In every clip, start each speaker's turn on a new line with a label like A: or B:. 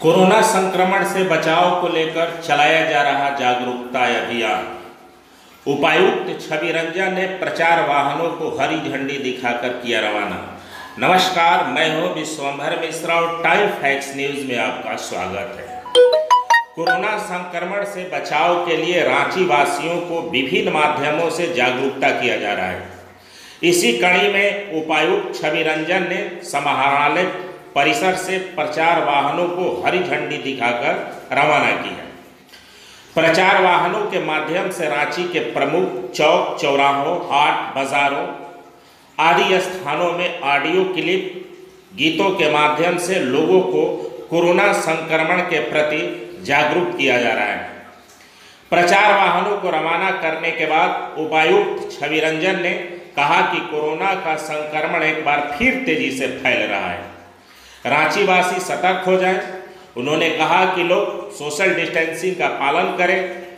A: Corona संक्रमण से बचाव को लेकर चलाया जा रहा जागरूकता अभियान। उपायुक्त छवि रंजन ने प्रचार वाहनों को हरी झंडी दिखाकर किया रवाना। नमस्कार, मैं हूं विश्वंभर मिश्रा और टाइम फैक्ट्स न्यूज में आपका स्वागत है। कोरोना संक्रमण से बचाव के लिए रांची वासियों को विभिन्न माध्यमों से जागरूकता किया जा रहा है। इसी कड़ी में उपायुक्त छवि रंजन ने समाहरणालय परिसर से प्रचार वाहनों को हरी झंडी दिखाकर रवाना किया। प्रचार वाहनों के माध्यम से रांची के प्रमुख चौक चौराहों, हाट बाजारों आदि स्थानों में ऑडियो क्लिप गीतों के माध्यम से लोगों को कोरोना संक्रमण के प्रति जागरूक किया जा रहा है। प्रचार वाहनों को रवाना करने के बाद उपायुक्त छवि रंजन ने कहा कि कोरोना का संक्रमण एक बार फिर तेजी से फैल रहा है, रांची वासी सतर्क हो जाएं। उन्होंने कहा कि लोग सोशल डिस्टेंसिंग का पालन करें,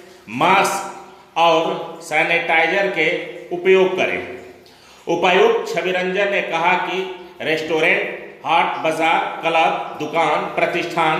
A: मास्क और सैनिटाइजर के उपयोग करें। उपायुक्त छवि रंजन ने कहा कि रेस्टोरेंट, हाट बाजार, क्लब, दुकान, प्रतिष्ठान,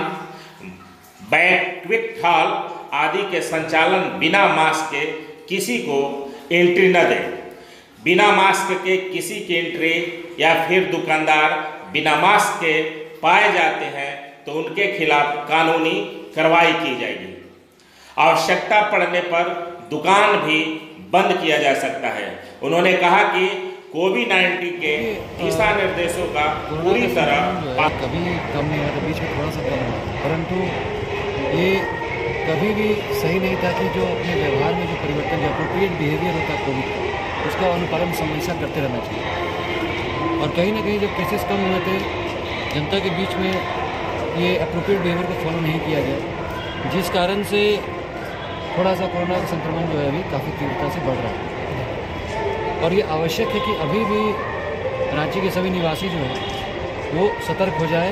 A: बैंक्वेट हॉल आदि के संचालन बिना मास्क के किसी को एंट्री न दें। बिना मास्क के किसी की एंट्री या फिर दुकानदार बिना मास्क के पाए जाते हैं तो उनके खिलाफ कानूनी कार्रवाई की जाएगी। आवश्यकता पड़ने पर दुकान भी बंद किया जा सकता है। उन्होंने कहा कि कोविड-19 के दिशा निर्देशों का पूरी तरह
B: कभी कम नहीं है, तो बीच में थोड़ा सा कम हुआ, परंतु ये कभी भी सही नहीं था कि जो अपने व्यवहार में जो परिवर्तन, जो अप्रोप्रिएट बिहेवियर होता है कोविड का, उसका अनुपालन हमेशा करते रहना चाहिए। और कहीं ना कहीं जब केसेस कम हुए थे, जनता के बीच में ये अप्रोप्रिएट बिहेवियर को फॉलो नहीं किया गया, जिस कारण से थोड़ा सा कोरोना का संक्रमण जो है अभी काफ़ी तीव्रता से बढ़ रहा है। और ये आवश्यक है कि अभी भी रांची के सभी निवासी जो हैं वो सतर्क हो जाए।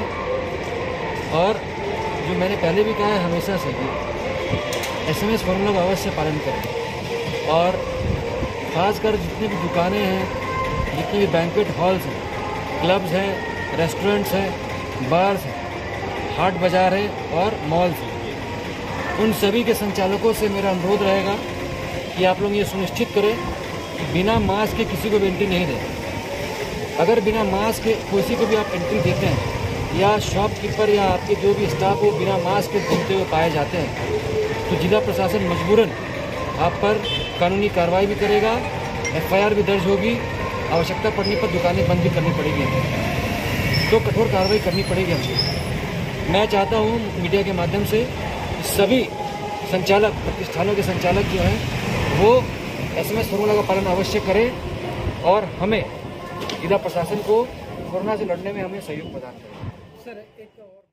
B: और जो मैंने पहले भी कहा है हमेशा से कि SMS फॉर्मूला का अवश्य पालन करें। और ख़ासकर जितनी भी दुकानें हैं, जितने भी बैंक्वेट हॉल्स हैं, क्लब्स हैं, रेस्टोरेंट्स हैं, बार्स हैं, हाट बाज़ार है और मॉल्स हैं, उन सभी के संचालकों से मेरा अनुरोध रहेगा कि आप लोग ये सुनिश्चित करें कि बिना मास्क के किसी को भी एंट्री नहीं दें। अगर बिना मास्क के किसी को भी आप एंट्री देते हैं या शॉपकीपर या आपके जो भी स्टाफ हो बिना मास्क के घूमते हुए पाए जाते हैं, तो जिला प्रशासन मजबूरन आप पर कानूनी कार्रवाई भी करेगा, FIR भी दर्ज होगी, आवश्यकता पड़ने पर दुकानें बंद भी करनी पड़ेगी, तो कठोर कार्रवाई करनी पड़ेगी हमसे। मैं चाहता हूँ मीडिया के माध्यम से सभी संचालक, प्रतिष्ठानों के संचालक जो हैं वो SMS फॉर्मूला का पालन अवश्य करें और हमें जिला प्रशासन को कोरोना से लड़ने में हमें सहयोग प्रदान करें। सर, एक और